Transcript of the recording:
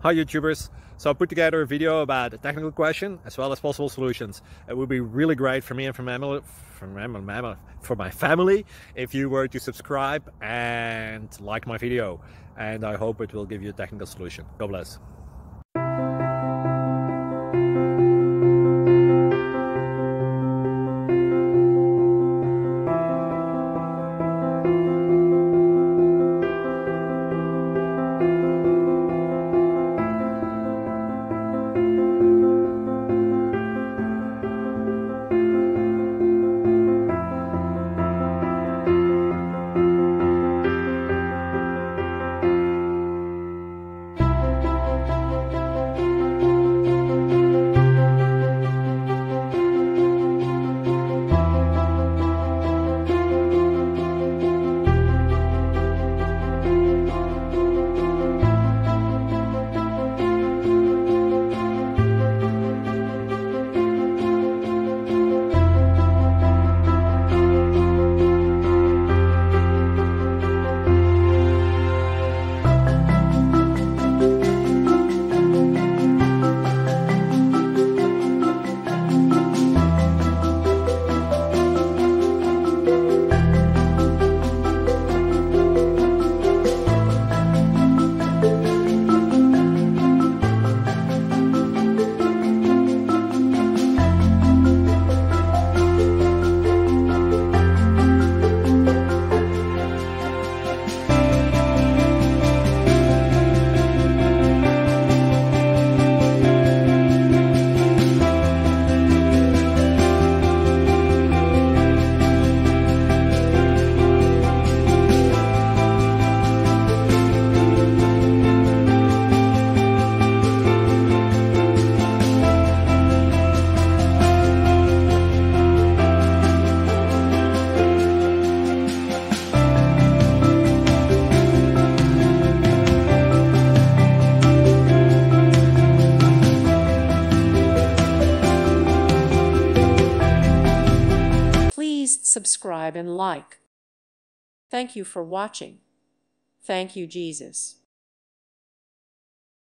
Hi YouTubers! So I put together a video about a technical question as well as possible solutions. It would be really great for me and for my family if you were to subscribe and like my video, and I hope it will give you a technical solution. God bless. Please subscribe and like. Thank you for watching. Thank you, Jesus.